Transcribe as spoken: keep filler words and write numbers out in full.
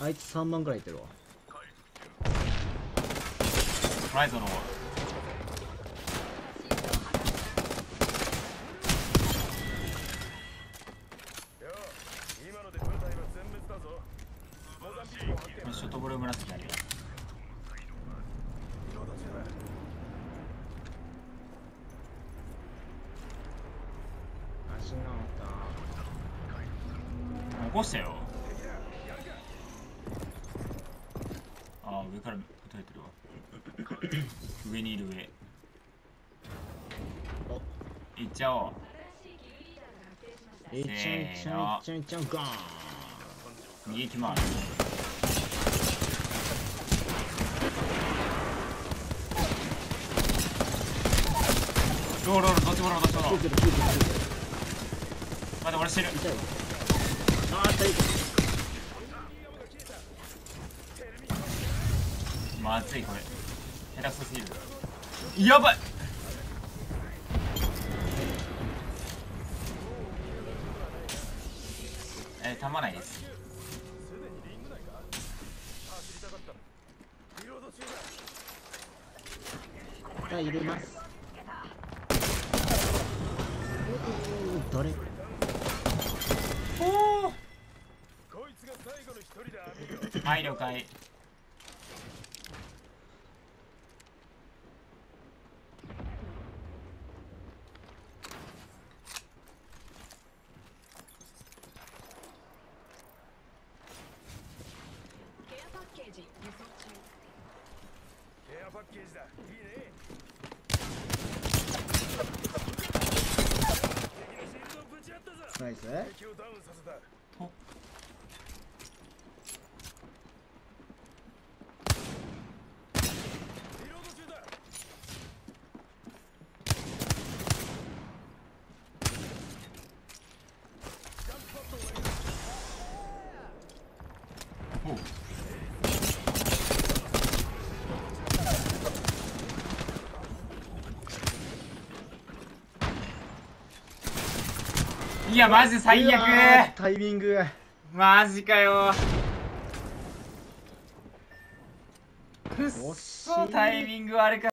あいつさんまんくらいいってるわ。 ライトのショットボール紫あるよ。 足が起こしたよ。ああ、上から撃たれてるわ。上にいる上。行っちゃおう。 いっちゃんいっちゃんいっちゃんいっちゃんガーン。 右行きます。ローローロー、どっちもローどっちもロー。待って、俺死ぬ。 あー、大丈夫。 まずい、これ下手くそすぎる。やばい。えー、たまないです。 入れます。誰？ おお。はい、了解。 ナイス。 いや、マジ最悪。 タイミング。 マジかよ。くっそタイミング悪かった。